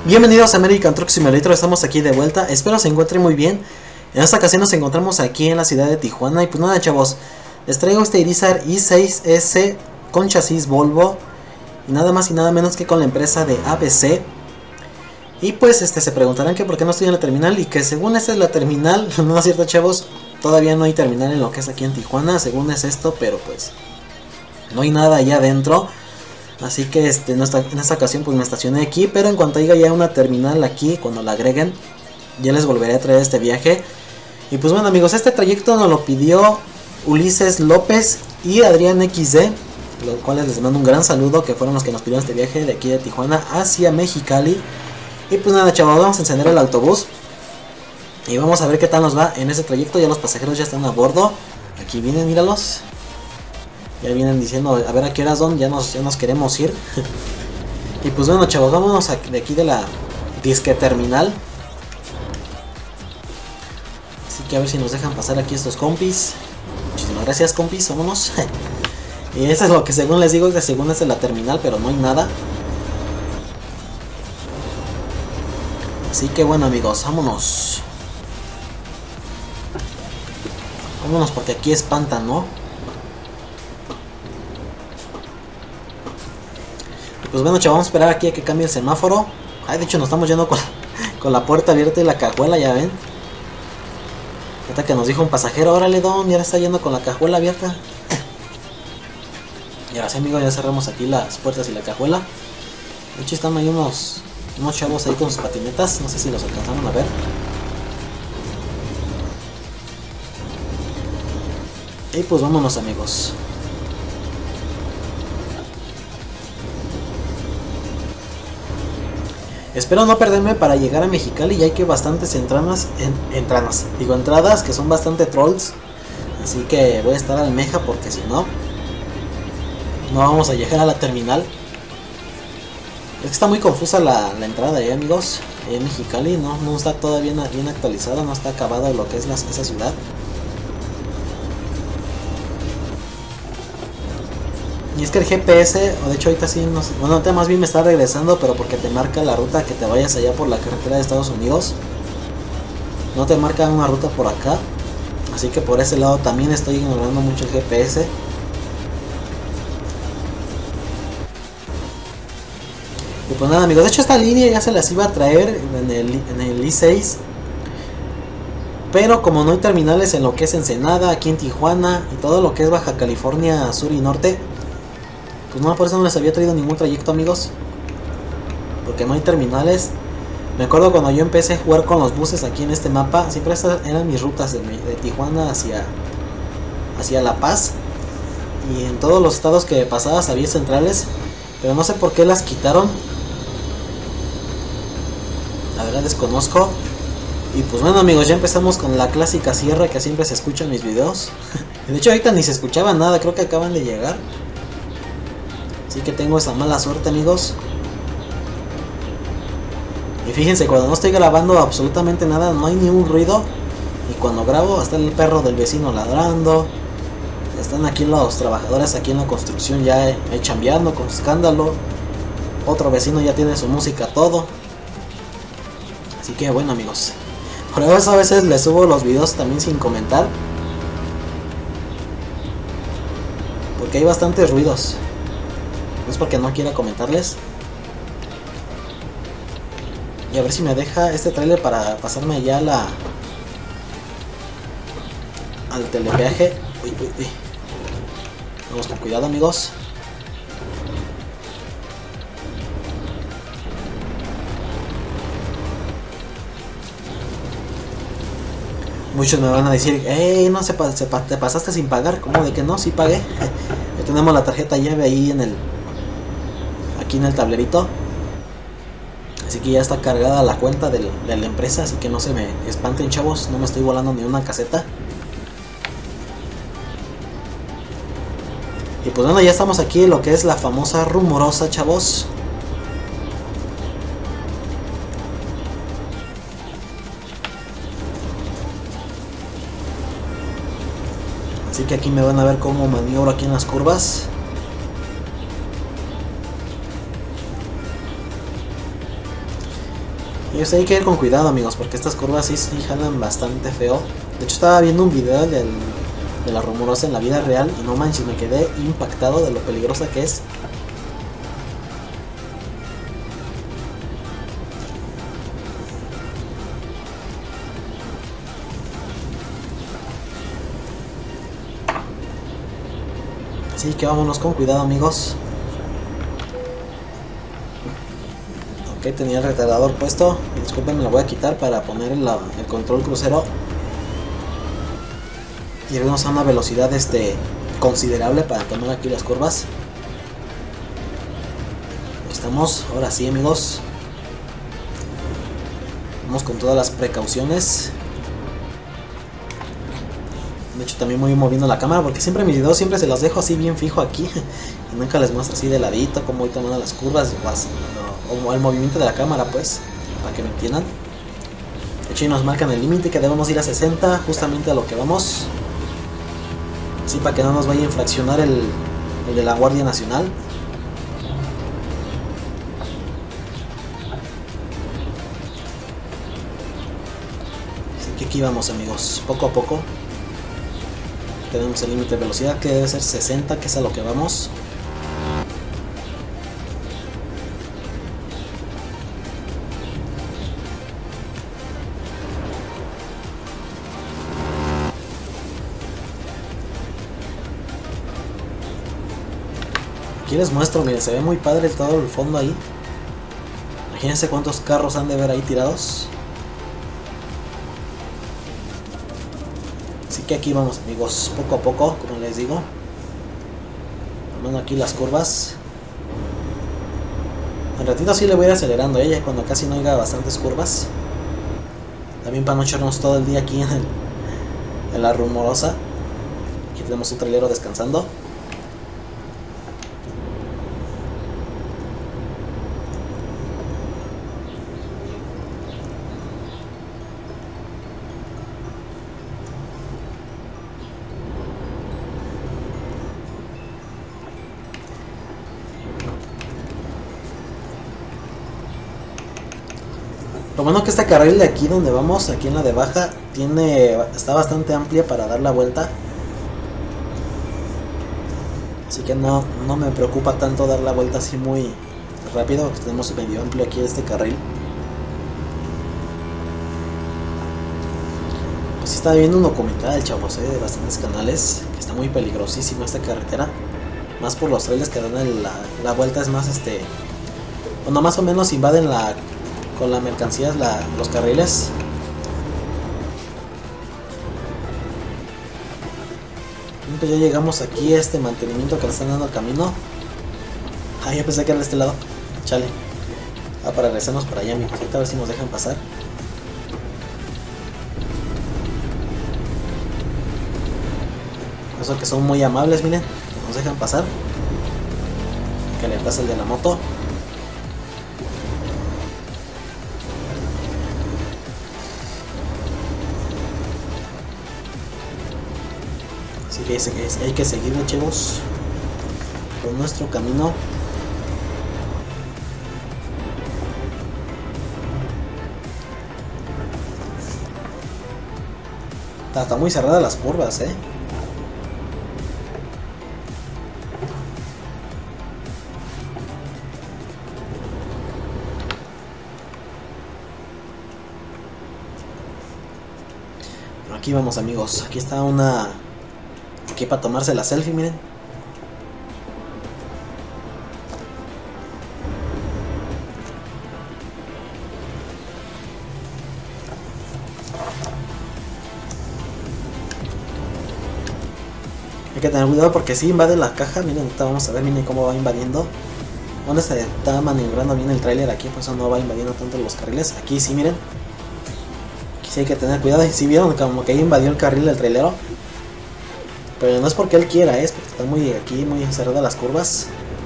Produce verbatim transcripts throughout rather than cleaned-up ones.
Bienvenidos a American Truck Simulator, estamos aquí de vuelta, espero se encuentren muy bien. En esta ocasión nos encontramos aquí en la ciudad de Tijuana. Y pues nada, chavos, les traigo este Irizar i seis ese con chasis Volvo, y nada más y nada menos que con la empresa de A B C. Y pues este se preguntarán que por qué no estoy en la terminal, y que según esta es la terminal. No es cierto, chavos, todavía no hay terminal en lo que es aquí en Tijuana, según es esto, pero pues no hay nada allá adentro. Así que este, en, esta, en esta ocasión pues me estacioné aquí, pero en cuanto haya ya una terminal aquí, cuando la agreguen, ya les volveré a traer este viaje. Y pues bueno, amigos, este trayecto nos lo pidió Ulises López y Adrián equis de, los cuales les mando un gran saludo, que fueron los que nos pidieron este viaje de aquí de Tijuana hacia Mexicali. Y pues nada, chavos, vamos a encender el autobús y vamos a ver qué tal nos va en ese trayecto. Ya los pasajeros ya están a bordo, aquí vienen, míralos. Ya vienen diciendo a ver a qué horas son, ya nos, ya nos queremos ir. Y pues bueno, chavos, vámonos de aquí de la disque terminal. Así que a ver si nos dejan pasar aquí estos compis. Muchísimas gracias, compis, vámonos. Y eso es lo que según les digo, que según es de la terminal, pero no hay nada. Así que bueno, amigos, vámonos. Vámonos porque aquí espantan, ¿no? Pues bueno, chavos, vamos a esperar aquí a que cambie el semáforo. Ay, de hecho nos estamos yendo con la, con la puerta abierta y la cajuela, ya ven. Ahorita que nos dijo un pasajero, órale don, ya está yendo con la cajuela abierta. Y ahora sí, amigos, ya cerramos aquí las puertas y la cajuela. De hecho están ahí unos, unos chavos ahí con sus patinetas, no sé si los alcanzaron a ver. Y pues vámonos, amigos. Espero no perderme para llegar a Mexicali, ya que hay bastantes entradas, en, entradas, digo entradas que son bastante trolls. Así que voy a estar al meja porque si no, no vamos a llegar a la terminal. Es que está muy confusa la, la entrada, ¿eh, amigos? En Mexicali no, no está todavía bien, bien actualizada, no está acabado lo que es la, esa ciudad. Y es que el G P S, o de hecho ahorita sí, no sé, bueno, más bien me está regresando, pero porque te marca la ruta que te vayas allá por la carretera de Estados Unidos. No te marca una ruta por acá. Así que por ese lado también estoy ignorando mucho el G P S. Y pues nada, amigos, de hecho esta línea ya se las iba a traer en el, en el i seis. Pero como no hay terminales en lo que es Ensenada, aquí en Tijuana y todo lo que es Baja California Sur y Norte, pues no, por eso no les había traído ningún trayecto, amigos. Porque no hay terminales. Me acuerdo cuando yo empecé a jugar con los buses aquí en este mapa, siempre estas eran mis rutas de, de Tijuana hacia, hacia La Paz. Y en todos los estados que pasabas había centrales, pero no sé por qué las quitaron. La verdad desconozco. Y pues bueno, amigos, ya empezamos con la clásica sierra que siempre se escucha en mis videos. De hecho ahorita ni se escuchaba nada, creo que acaban de llegar. Así que tengo esa mala suerte, amigos. Y fíjense, cuando no estoy grabando absolutamente nada, no hay ni un ruido. Y cuando grabo, está el perro del vecino ladrando. Están aquí los trabajadores aquí en la construcción ya ahí chambeando con escándalo. Otro vecino ya tiene su música todo. Así que bueno, amigos, por eso a veces les subo los videos también sin comentar, porque hay bastantes ruidos. No es porque no quiera comentarles. Y a ver si me deja este trailer para pasarme ya la al telepeaje. Uy, uy, uy. Vamos con cuidado, amigos. Muchos me van a decir, hey, no se, pa se pa te pasaste sin pagar. ¿Cómo de que no? Sí pagué. Ya tenemos la tarjeta llave ahí en el aquí en el tablerito. Así que ya está cargada la cuenta del, de la empresa. Así que no se me espanten, chavos. No me estoy volando ni una caseta. Y pues bueno, ya estamos aquí en lo que es la famosa Rumorosa, chavos. Así que aquí me van a ver cómo maniobro aquí en las curvas. Y usted hay que ir con cuidado, amigos, porque estas curvas sí, sí jalan bastante feo. De hecho estaba viendo un video del, de la Rumorosa en la vida real y no manches, me quedé impactado de lo peligrosa que es. Así que vámonos con cuidado, amigos. Ok, tenía el retardador puesto. Y disculpen, me lo voy a quitar para poner el, el control crucero. Y irnos a una velocidad este, considerable para tomar aquí las curvas. Ahí estamos, ahora sí, amigos. Vamos con todas las precauciones. De hecho también voy moviendo la cámara porque siempre mis videos siempre se los dejo así bien fijo aquí. Y nunca les muestro así de ladito cómo voy tomando las curvas o, o el movimiento de la cámara, pues, para que me entiendan. De hecho, y nos marcan el límite que debemos ir a sesenta, justamente a lo que vamos. Así para que no nos vaya a infraccionar el, el de la Guardia Nacional. Así que aquí vamos, amigos, poco a poco. Tenemos el límite de velocidad que debe ser sesenta, que es a lo que vamos. Aquí les muestro, miren, se ve muy padre todo el fondo ahí. Imagínense cuántos carros han de ver ahí tirados. Así que aquí vamos, amigos, poco a poco, como les digo. Tomando aquí las curvas. Al ratito sí le voy a ir acelerando a ella cuando casi no haya bastantes curvas. También para no echarnos todo el día aquí en, el, en la Rumorosa. Aquí tenemos un trailero descansando. Lo bueno que esta carril de aquí donde vamos, aquí en la de baja, tiene, está bastante amplia para dar la vuelta. Así que no, no me preocupa tanto dar la vuelta así muy rápido, porque tenemos medio amplio aquí este carril. Pues estaba viendo un documental, chavos, ¿eh? De bastantes canales, que está muy peligrosísima esta carretera. Más por los trailers que dan el, la, la vuelta, es más este... Bueno, más o menos invaden la... con la mercancía la, los carriles. Pues ya llegamos aquí a este mantenimiento que le están dando al camino. Ah, yo pensé que era de este lado. Chale. Ah, para regresarnos para allá, amigos. Ahorita a ver si nos dejan pasar. Eso que son muy amables, miren. Que nos dejan pasar. Que le pasa el de la moto. Así que hay que seguir, chavos, con nuestro camino. Está, está muy cerrada las curvas, eh. Pero aquí vamos, amigos. Aquí está una... Aquí para tomarse la selfie, miren. Hay que tener cuidado porque si sí invade la caja. Miren, ahorita vamos a ver, miren cómo va invadiendo. Donde se está maniobrando bien el tráiler aquí, por eso no va invadiendo tanto los carriles. Aquí sí, miren. Aquí sí hay que tener cuidado. Y si vieron como que ahí invadió el carril del trailero. Pero no es porque él quiera, es porque están muy aquí, muy cerradas las curvas.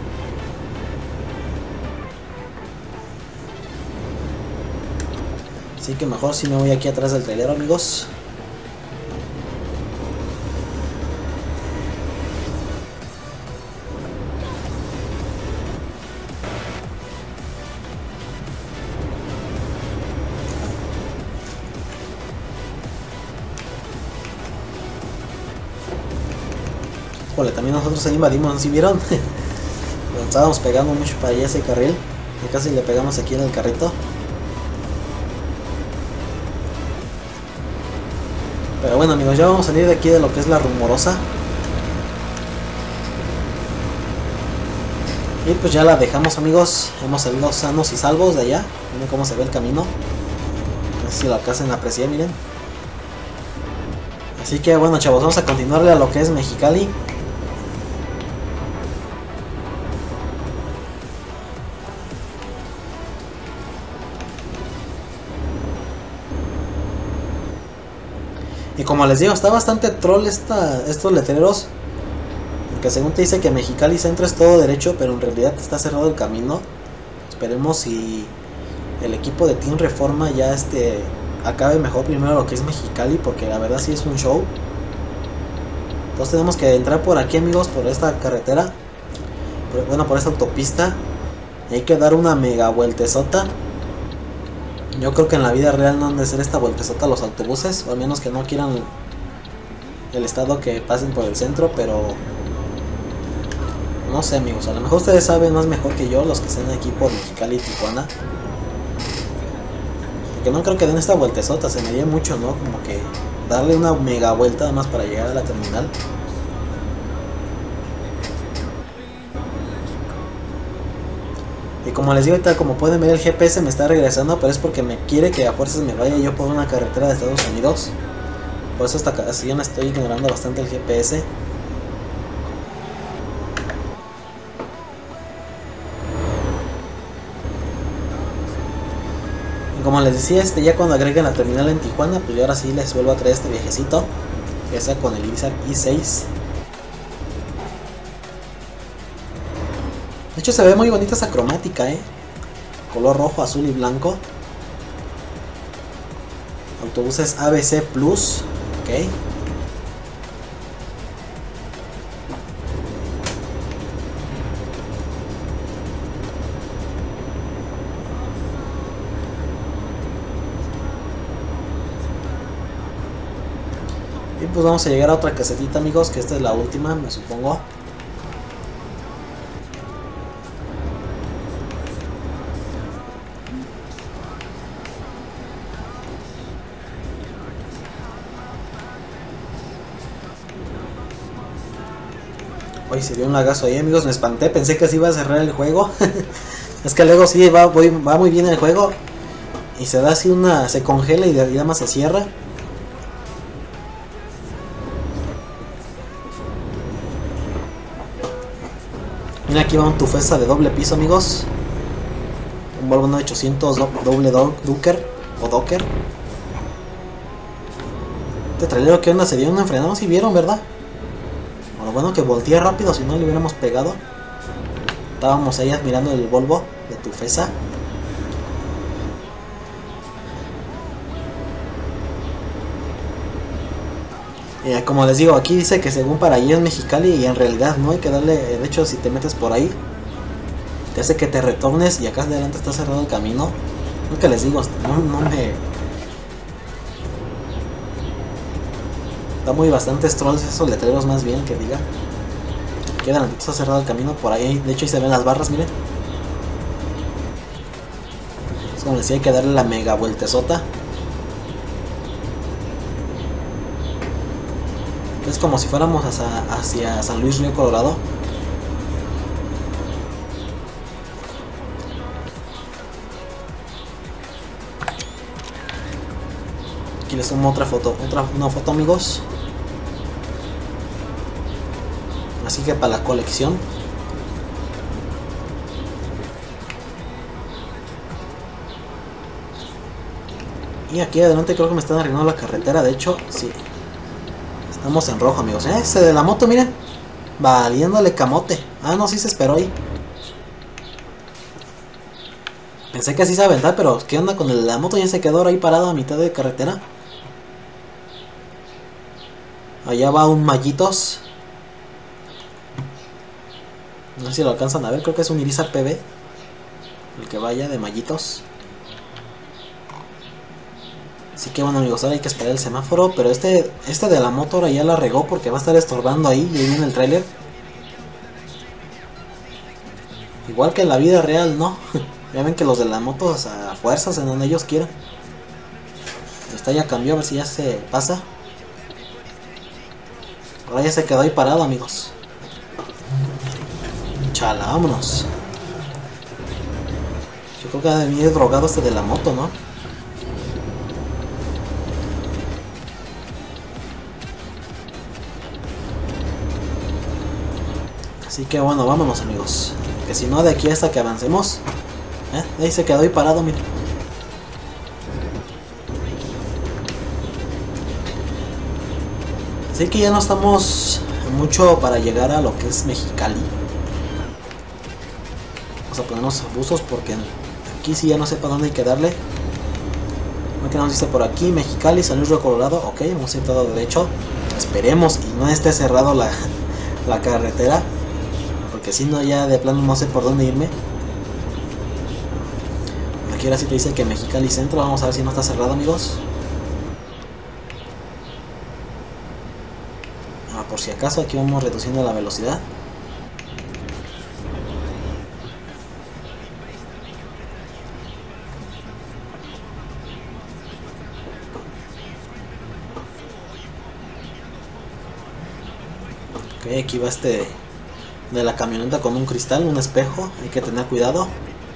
Así que mejor si me voy aquí atrás del trailero, amigos. Híjole, también nosotros ahí invadimos, ¿sí vieron? Nos estábamos pegando mucho para allá ese carril. Y casi le pegamos aquí en el carrito. Pero bueno amigos, ya vamos a salir de aquí de lo que es la rumorosa. Y pues ya la dejamos amigos. Hemos salido sanos y salvos de allá. Miren cómo se ve el camino. No sé si lo alcancen a apreciar, miren. Así que bueno chavos, vamos a continuarle a lo que es Mexicali. Y como les digo, está bastante troll esta, estos letreros. Porque según te dice que Mexicali Centro es todo derecho, pero en realidad está cerrado el camino. Esperemos si el equipo de Team Reforma ya este acabe mejor primero lo que es Mexicali, porque la verdad sí es un show. Entonces tenemos que entrar por aquí amigos, por esta carretera. Por, bueno, por esta autopista. Y hay que dar una mega vueltezota. Yo creo que en la vida real no han de hacer esta vueltezota los autobuses, o al menos que no quieran el estado que pasen por el centro, pero no sé amigos, a lo mejor ustedes saben más mejor que yo, los que estén aquí por Mexicali y Tijuana. Porque no creo que den esta vueltezota, se me dio mucho, ¿no? Como que darle una mega vuelta nada más para llegar a la terminal. Y como les digo ahorita, como pueden ver el G P S me está regresando, pero es porque me quiere que a fuerzas me vaya yo por una carretera de Estados Unidos. Por eso hasta así yo me estoy ignorando bastante el G P S. Y como les decía, este ya cuando agreguen la terminal en Tijuana, pues yo ahora sí les vuelvo a traer este viajecito, que sea con el Irizar i seis. De hecho se ve muy bonita esa cromática, eh. Color rojo, azul y blanco. Autobuses A B C Plus. Ok. Y pues vamos a llegar a otra casetita amigos, que esta es la última, me supongo. Uy, se dio un lagazo ahí amigos, me espanté, pensé que así iba a cerrar el juego. Es que luego sí va, voy, va muy bien el juego. Y se da así una, se congela y de más se cierra. Mira, aquí va un Tufesa de doble piso amigos. Un Volvo nueve ochocientos do, doble do, Docker o Docker. Este trailero, ¿qué onda? Se dio un enfrenado, si vieron, ¿verdad? Bueno, bueno que volteé rápido, si no le hubiéramos pegado. Estábamos ahí admirando el Volvo de Tufesa. Y como les digo, aquí dice que según para allí es Mexicali y en realidad no hay que darle, de hecho si te metes por ahí, te hace que te retornes y acá adelante está cerrado el camino. Lo que les digo, no, no me... Da muy bastantes trolls esos letreros más bien que diga. Aquí adelante está cerrado el camino, por ahí, de hecho ahí se ven las barras, miren. Es como les decía, hay que darle la mega vueltezota. Es como si fuéramos hacia, hacia San Luis Río Colorado. Aquí les tomo otra foto, otra una foto amigos. Así que para la colección. Y aquí adelante creo que me están arreglando la carretera, de hecho, sí. Estamos en rojo amigos, ¿eh? Ese de la moto, miren. Valiéndole camote. Ah, no, sí se esperó ahí. Pensé que así se iba a aventar, pero ¿qué onda con el, la moto? Ya se quedó ahí parado a mitad de carretera. Allá va un Mallitos. No sé si lo alcanzan a ver, creo que es un Irizar P B. El que vaya de Mallitos. Así que bueno amigos, ahora hay que esperar el semáforo. Pero este, este de la moto ahora ya la regó porque va a estar estorbando ahí. Y ahí viene el tráiler. Igual que en la vida real, ¿no? Ya ven que los de la moto a fuerzas en donde ellos quieran. Esta ya cambió, a ver si ya se pasa. Ahora ya se quedó ahí parado amigos. Chala, vámonos. Yo creo que ha de venir drogado este de la moto, ¿no? Así que bueno, vámonos amigos. Que si no, de aquí hasta que avancemos. ¿Eh? Ahí se quedó ahí parado, mira. Así que ya no estamos mucho para llegar a lo que es Mexicali. Vamos a ponernos buzos porque aquí sí ya no sé para dónde hay que darle. ¿Qué nos dice por aquí? Mexicali, San Luis Río Colorado. Ok, vamos a ir todo derecho. Esperemos y no esté cerrado la, la carretera. Porque si no, ya de plano no sé por dónde irme. Aquí ahora sí te dice que Mexicali Centro. Vamos a ver si no está cerrado amigos. Por si acaso aquí vamos reduciendo la velocidad. Ok, aquí va este de la camioneta con un cristal, un espejo. Hay que tener cuidado.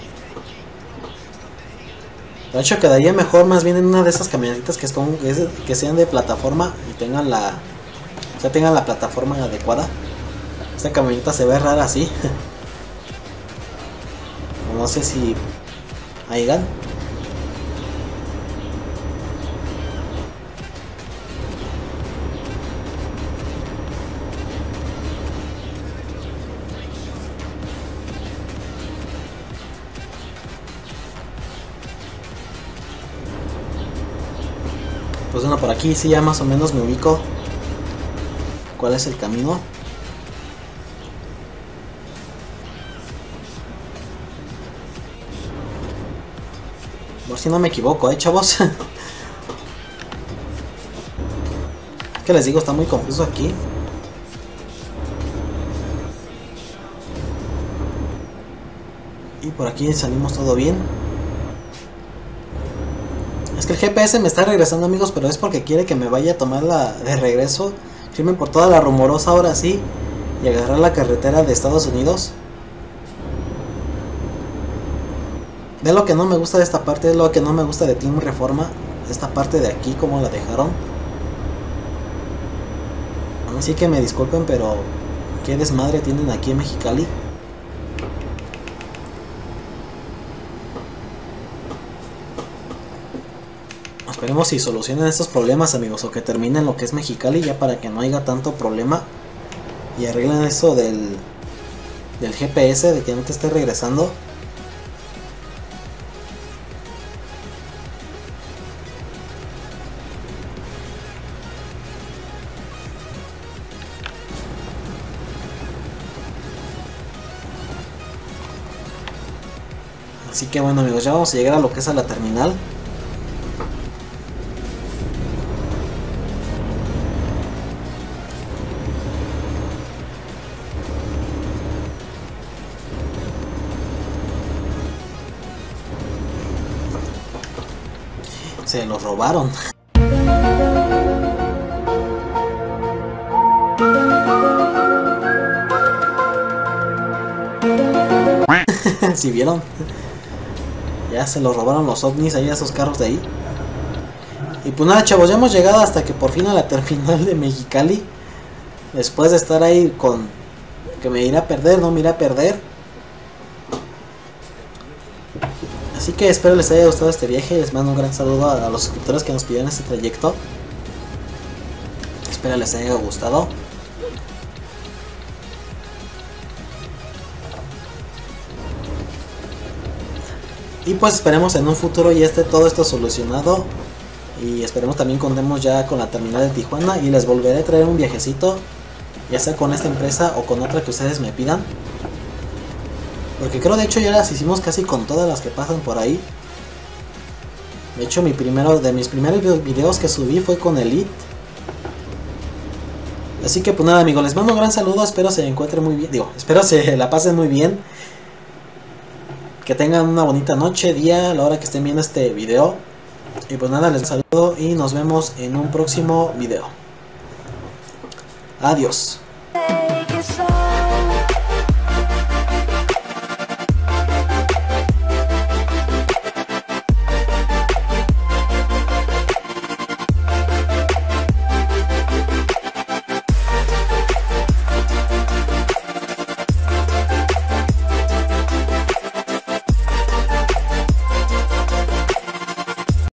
De hecho quedaría mejor más bien en una de esas camionetitas que, es con, que, es, que sean de plataforma y tengan la... O sea, tengan la plataforma adecuada. Esta camioneta se ve rara así. No sé si hayan. Pues bueno, por aquí sí ya más o menos me ubico. ¿Cuál es el camino? Por si no me equivoco, eh, chavos. ¿Qué les digo? Está muy confuso aquí. Y por aquí salimos todo bien. Es que el G P S me está regresando amigos, pero es porque quiere que me vaya a tomar la de regreso. Irme por toda la rumorosa ahora sí. Y agarrar la carretera de Estados Unidos. De lo que no me gusta de esta parte, es lo que no me gusta de Team Reforma. Esta parte de aquí, como la dejaron. Así que me disculpen, pero qué desmadre tienen aquí en Mexicali. Esperemos si solucionen estos problemas amigos, o que terminen lo que es Mexicali ya para que no haya tanto problema. Y arreglen eso del, del G P S, de que no te esté regresando. Así que bueno amigos, ya vamos a llegar a lo que es a la terminal. Se los robaron. Si vieron, ya se los robaron los ovnis ahí a esos carros de ahí. Y pues nada chavos, ya hemos llegado hasta que por fin a la terminal de Mexicali. Después de estar ahí con que me iré a perder, no me iré a perder. Así que espero les haya gustado este viaje. Les mando un gran saludo a, a los suscriptores que nos pidieron este trayecto. Espero les haya gustado. Y pues esperemos en un futuro ya esté todo esto solucionado. Y esperemos también contemos ya con la terminal de Tijuana. Y les volveré a traer un viajecito, ya sea con esta empresa o con otra que ustedes me pidan. Porque creo de hecho ya las hicimos casi con todas las que pasan por ahí. De hecho, mi primero, de mis primeros videos que subí fue con Elite. Así que pues nada, amigos, les mando un gran saludo. Espero se encuentren muy bien. Digo, espero se la pasen muy bien. Que tengan una bonita noche, día, a la hora que estén viendo este video. Y pues nada, les saludo y nos vemos en un próximo video. Adiós.